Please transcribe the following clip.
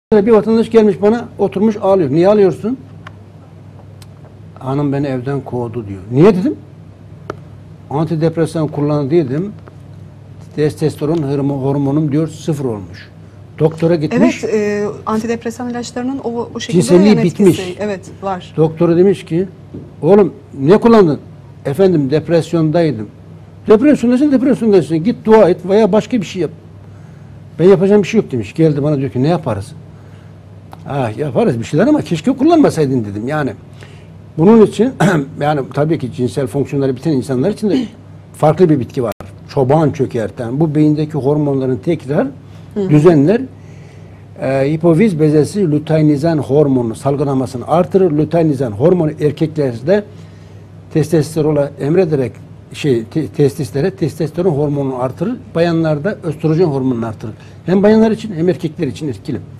Bir vatandaş gelmiş bana oturmuş ağlıyor. Niye ağlıyorsun? Hanım beni evden kovdu diyor. Niye dedim? Antidepresan kullandı dedim. Testosteron hormonum diyor 0 olmuş. Doktora gitmiş. Evet, antidepresan ilaçlarının o şekilde cinselliği yan bitmiş. etkisi. Evet, var. Doktora demiş ki, oğlum ne kullandın? Efendim depresyondaydım. Depresyondasın. Git dua et veya başka bir şey yap. Ben yapacağım bir şey yok demiş. Geldi bana diyor ki ne yaparız? Ah yaparız bir şeyler ama keşke kullanmasaydın dedim. Yani bunun için yani tabii ki cinsel fonksiyonları biten insanlar için de farklı bir bitki var. Çoban çökerten. Bu beyindeki hormonların tekrar düzenler. Hipofiz bezesi luteinizan hormonu salgılamasını artırır. Luteinizan hormonu erkeklerde testosterona emrederek testislere testosteron hormonunu artırır. Bayanlarda östrojen hormonunu artırır. Hem bayanlar için hem erkekler için etkili.